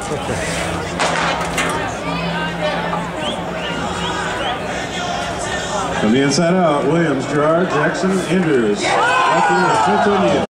From the inside out, Williams, Gerard, Jackson, Andrews. Right there,